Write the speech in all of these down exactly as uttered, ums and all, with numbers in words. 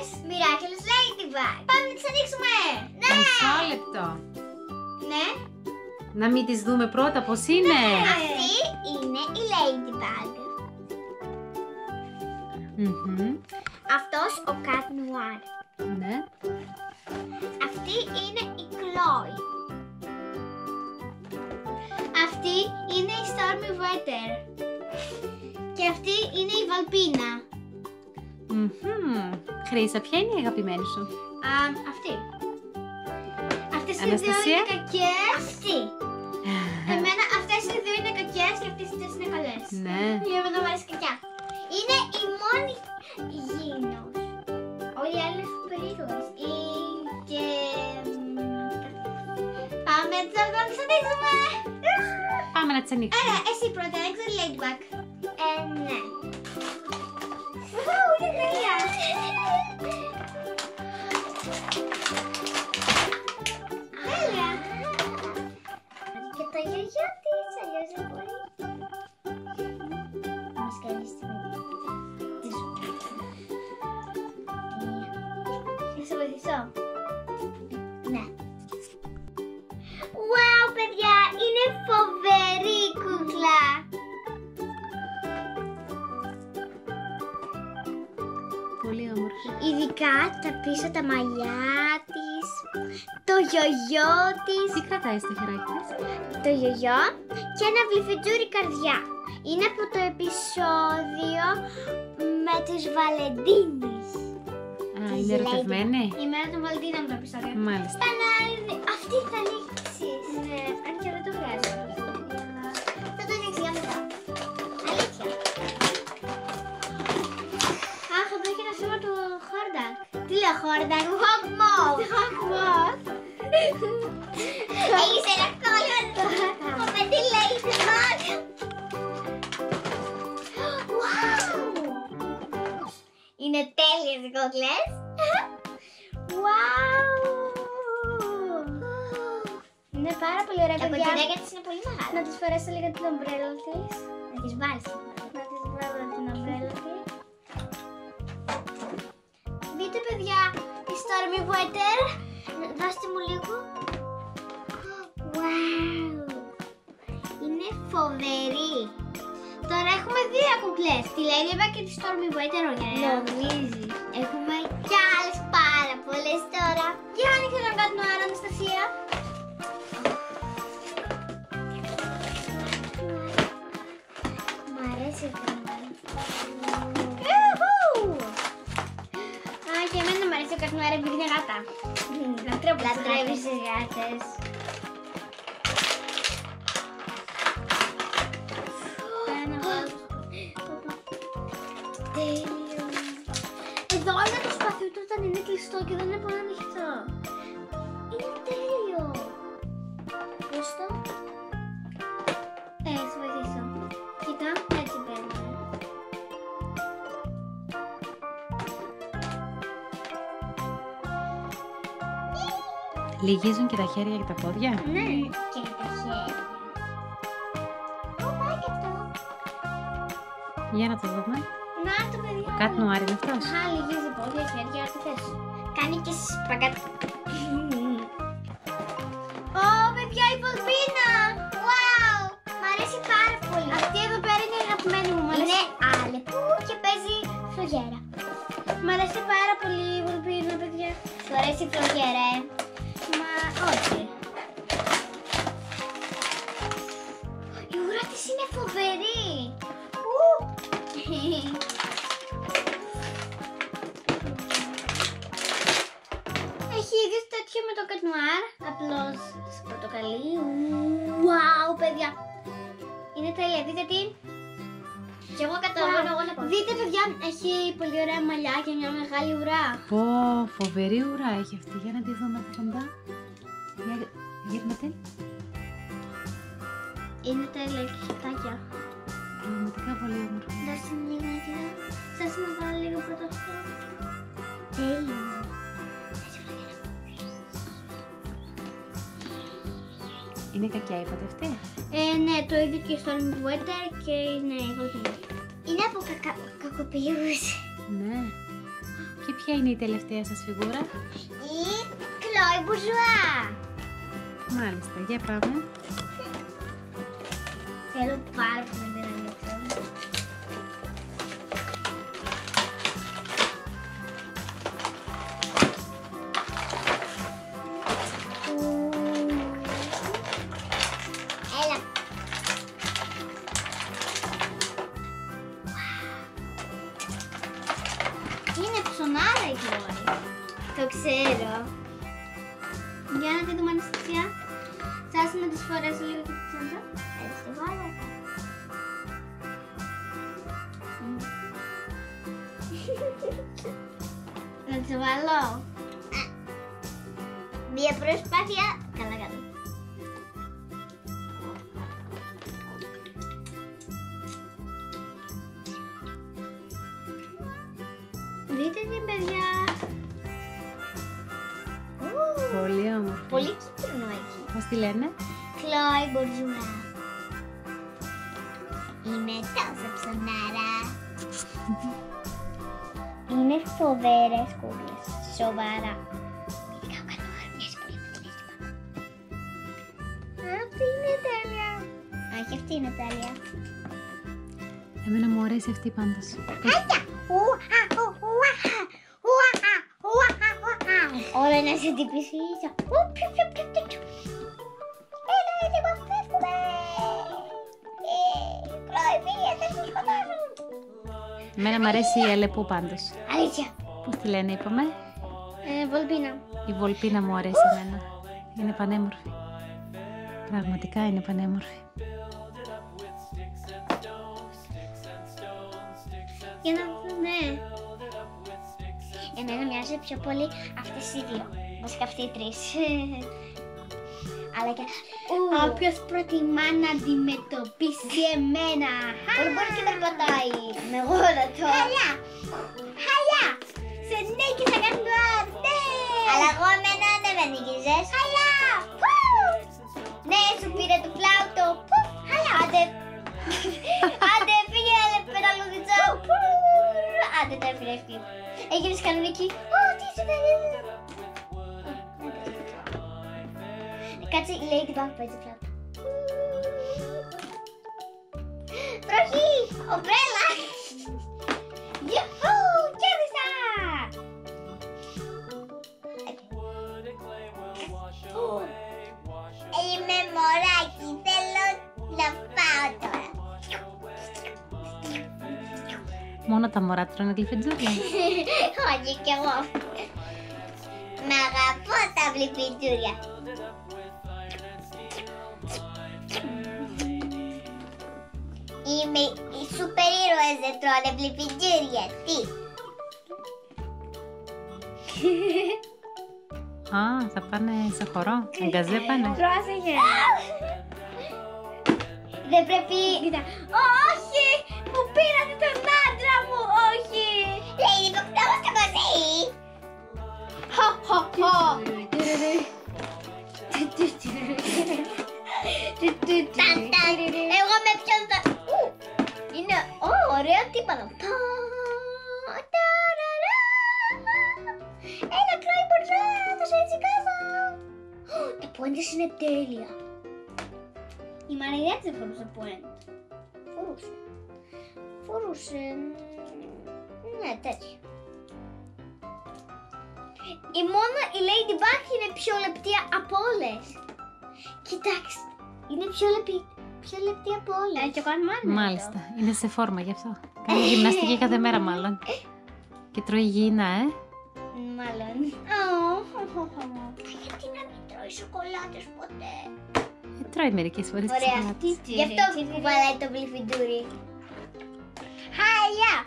Miraculous Ladybug. Πάμε να τις ανοίξουμε. Ναι. Μισό λεπτό. Ναι. Να μην τις δούμε πρώτα πώς είναι. Αυτή είναι η Ladybug. Mm-hmm. Αυτός ο Cat Noir. Ναι. Αυτή είναι η Chloe. Αυτή είναι η Stormy Weather. Και αυτή είναι η Βαλπίνα. Mm-hmm. Χρύσα, ποια είναι η αγαπημένη σου? Α, αυτή. Αυτές οι δύο Αναστασία? είναι κακές. Αυτή. Εμένα αυτές οι δύο είναι κακές και αυτές οι τρεις είναι καλές. Ναι. Η εμένα μου αρέσει κακιά. Είναι η μόνη γήινος. Όλοι οι άλλοι είναι περίεργες. Ή και... Πάμε τώρα να τις ανοίξουμε. Πάμε να τις ανοίξουμε. Ε, εσύ πρώτα, ανοίξε τη Ladybug. Ε, ναι. Ου, είναι τέλεια. Τέλεια. Και το γιαγιά της, αλλιώς δεν μπορεί. Να μας καλύψει τη σου. Να σε βοηθήσω. Ναι. Wow, παιδιά, είναι φοβερή κούκλα. Πολύ όμορφη. Ειδικά τα πίσω τα μαλλιά της, το γιογιό της. Τι κρατάει στο χεράκι της? Το γιογιό και ένα βλυφιτζούρι καρδιά. Είναι από το επεισόδιο με τους Βαλεντίνους. Α, είναι ερωτευμένη. Η μέρα των Βαλεντίνων το επεισόδιο. Μάλιστα. Πανά- Αυτή θα ανοίξεις. Ναι, αν και δεν το χρειάζεται. Θα το ανοίξει για μετά. Αλήθεια. Αχ, εδώ έχει ένα σήμα του Χόρντακ. Τι λέω Χόρντακ, Hawkmoth. Hawkmoth. Έχεις ένα κόλλο με τη Ladybug. Wow. Είναι τέλειες οι κόκλες. Wow. Είναι πάρα πολύ ωραία, παιδιά. Τα ποτηράκια της είναι πολύ μεγάλα. Να της φορέσω λίγο την ομπρέλα της. Να της βάλεις. Να της βάλω την ομπρέλα της. Δείτε, παιδιά, η Stormy Weather. Δώστε μου λίγο. Wow. Είναι φοβερή. Τώρα έχουμε δύο κουκλές. Τη Ladybug και τη Stormy Weather, ωραία. Νομίζεις. Έχουμε κι άλλες πάρα πολλές τώρα. Για άνοιξε τον Cat Noir, Αναστασία. Μ' αρέσει αυτό. Α, και εμένα μ' αρέσει ο Cat Noir επειδή είναι γάτα. Λατρεύεις τις γάτες. Τέλειο. Εδώ είναι το σπαθί του όταν είναι κλειστό και δεν είναι πολύ ανοιχτό. Είναι τέλειο. Πώς το? Ε, θα βοηθήσω. Κοίτα, έτσι παίρνω. Λυγίζουν και τα χέρια και τα πόδια. Ναι, και τα χέρια. Ω, πάει και αυτό. Για να το δούμε. Να το, παιδιά. Cat Noir είναι αυτός. Αχα, λυγίζει πόδια, χέρια, τι θες. Κάνει και σπαγκάτ. Ω, παιδιά, η Βαλπίνα. Wow, μ' αρέσει πάρα πολύ. Αυτή εδώ πέρα είναι η αγαπημένη μου. Είναι άλεπου και παίζει φλογέρα. Μ' αρέσει πάρα πολύ η Βαλπίνα, παιδιά. Σου αρέσει η φλογέρα, ε? Μα όχι. Η ουρά της είναι φοβερή. Ου. Έχει ίδιο τέτοιο με το Cat Noir, απλώς σε πορτοκαλί. Wow, παιδιά. Είναι τέλεια, δείτε τι. Και εγώ καταλαβαίνω, εγώ να πω. Δείτε, παιδιά, έχει πολύ ωραία μαλλιά και μια μεγάλη ουρά. Πω, φοβερή ουρά έχει αυτή. Για να τη δούμε από κοντά. Για, γύρνα την. Είναι τέλεια και χιτάκια. Πραγματικά πολύ όμορφη. Δώστε μου λίγο να τη δω. Σας να βάλω λίγο πρώτα αυτό. Τέλειο. Είναι κακιά είπατε αυτή. Ε, ναι, το ίδιο και στο Stormy Weather και είναι η Βαλπίνα. Είναι από κακα... κακοποιούς. Ναι. Και ποια είναι η τελευταία σας φιγούρα? Η Chloe Bourgeois. Μάλιστα, για πάμε. Θέλω πάρα πολύ να την ανοίξω. Έλα. Είναι ψωνάρα η Chloe. Το ξέρω. Για να τη δούμε Αναστασία. Θες να τις φορέσω λίγο και τη τσάντα. Έτσι τη βάλω. Να τις βάλω. Μία προσπάθεια. Καλά κάτω. Δείτε την παιδιά. Πολύ όμορφη. Πολύ κίτρινο έχει. Πώς τη λένε? Chloe Bourgeois. Είναι τόσο ψωνάρα. Είναι φοβερές κούκλες. Σοβαρά. Ειδικά κάνω αρμιές πολύ με την αίσθημα. Αυτή είναι τέλεια. Όχι, αυτή είναι τέλεια. Εμένα μου αρέσει αυτή πάντως. Χάλια! Όλα να σε την πισήσω. Έλα, έτοιμα, φεύγουμε! Chloe, πήγε, θα σου σκοτώσουν. Εμένα μου αρέσει η Αλεπού πάντως. Αλήθεια. Πώς τη λένε είπαμε? Ε, Βολπίνα. Η Βολπίνα μου αρέσει εμένα. Είναι πανέμορφη. Πραγματικά είναι πανέμορφη. Για να δούμε. Εμένα μοιάζει πιο πολύ αυτές οι δύο. Βασικά αυτοί οι τρεις. Αλλά και όποιος προτιμά να αντιμετωπίσει εμένα. Μπορεί μπορεί και περπατάει. Με γόνατο. Χαλιά. Χαλιά. Σε νίκησα Κασπάρ. Ναι. Αλλά εγώ εμένα δεν με νίκησες. Χαλιά. Ναι, σου πήρε το φλάουτο. Χαλιά. Άντε. Άντε φύγε πεταλούδιτσα. Άντε τα έφυγε αυτή. Έγινες κανονική. Ω, τι σου φέρει. Κάτσε, η Ladybug παίζει φλάουτα. Βροχή! Ομπρέλα! Γιαχού! Κέρδισα! Είμαι μωράκι, θέλω να πάω τώρα. Μόνο τα μωρά τρώνε γλυφιτζούρια. Όχι κι εγώ. Μ' αγαπώ τα γλυφιτζούρια. Είμαι οι σούπερ ήρωες, δεν τρώνε γλυφιτζούρια. Τι? Α, θα πάνε σε χορό. Αγκαζέ πάνε. Πρόσεχε. Δεν πρέπει... Κοίτα. Όχι! Μου πήρατε τον άντρα μου! Όχι! Λέει, υποκτάω στο μαζί! Χω, χω, χω! Ταν, ταν! Εγώ με ποιον θα... Είναι ωραίο τύπανο. Έλα, Chloe Bourgeois, θα σε ετσικάζω! Τα πόντες είναι τέλεια. Η Μαριλιάτ δεν φορούσε πόντ. Φορούσε. Φορούσε... Ναι, τέτοιο. Η μόνο η Ladybug είναι πιο λεπτή από όλες. Κοιτάξτε, είναι πιο λεπτή, πιο λεπτή από όλες. Έτσι κάνουμε άλλο. Μάλιστα, είναι σε φόρμα γι' αυτό. Κάνει γυμναστική κάθε μέρα μάλλον. Και τρώει υγιεινά, ε. Μάλλον. Γιατί να μην τρώει σοκολάτες ποτέ. Ε, τρώει μερικές φορές τις Ωραία. σοκολάτες. Γι' αυτό κουβαλάει το γλυφιτζούρι. Χαλιά!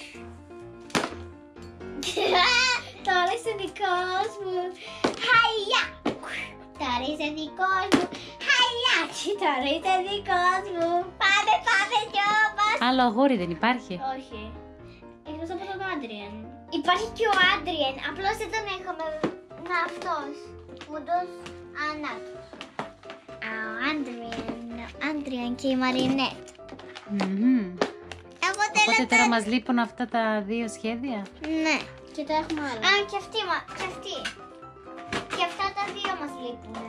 Τώρα είσαι δικός μου. Χαλιά! Τώρα είσαι δικός μου. Χαλιά! Τώρα είσαι δικός μου. Πάμε, πάμε κιόλας. Άλλο αγόρι δεν υπάρχει. Όχι. Εκτός από τον Άντριεν. Υπάρχει και ο Άντριεν. Απλώς δεν τον έχουμε. Να, αυτός. Μουντός ανάτος. Ο Άντριεν. Ο Άντριεν και η Μαρινέτ. Μμμ. Εγώ Οπότε τώρα μας λείπουν αυτά τα δύο σχέδια. Ναι. Και τα έχουμε άλλα. Α, και αυτή, μα, και αυτή. Και αυτά τα δύο μας λείπουν.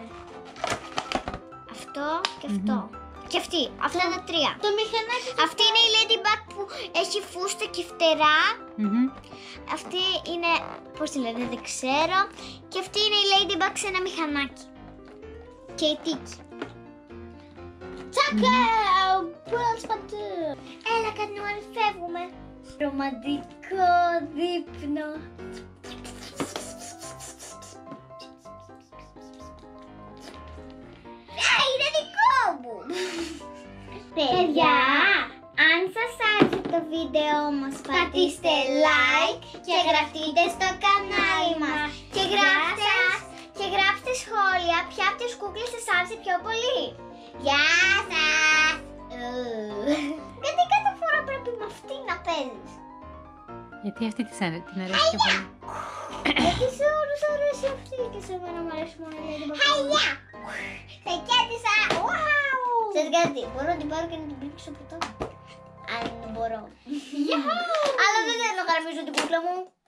Αυτό και αυτό. Mm-hmm. Και αυτή, αυτά τα τρία. Το μηχανάκι. Αυτή είναι η Ladybug που έχει φούστα και φτερά. Mm-hmm. Αυτή είναι, πώς τη λένε, δεν ξέρω. Και αυτή είναι η Ladybug σε ένα μηχανάκι. Και η Τίκη. Τσάκα! Πουλάς παντού. Έλα, Κανουάρη, φεύγουμε. Ρομαντικό δείπνο. Α, είναι δικό μου. Παιδιά, αν σας άρεσε το βίντεο μας, πατήστε like και γραφτείτε στο κανάλι μας. Και γράψτε, και γράψτε σχόλια ποια από τις κούκλες σας άρεσε πιο πολύ. Γεια σας! Γιατί κάθε φορά πρέπει με αυτή να παίζεις? Γιατί αυτή της αρέσει, την αρέσει πιο πολύ. Γιατί σε όλους αρέσει αυτή και σε μένα μου αρέσει μόνο η Ladybug. Χαλιά! Σε κέρδισα! Ξέρεις κάτι, μπορώ να την πάρω και να την πρίξω στο ποτό. Αν μπορώ. Αλλά δεν θέλω να γραμμίζω την κούκλα μου.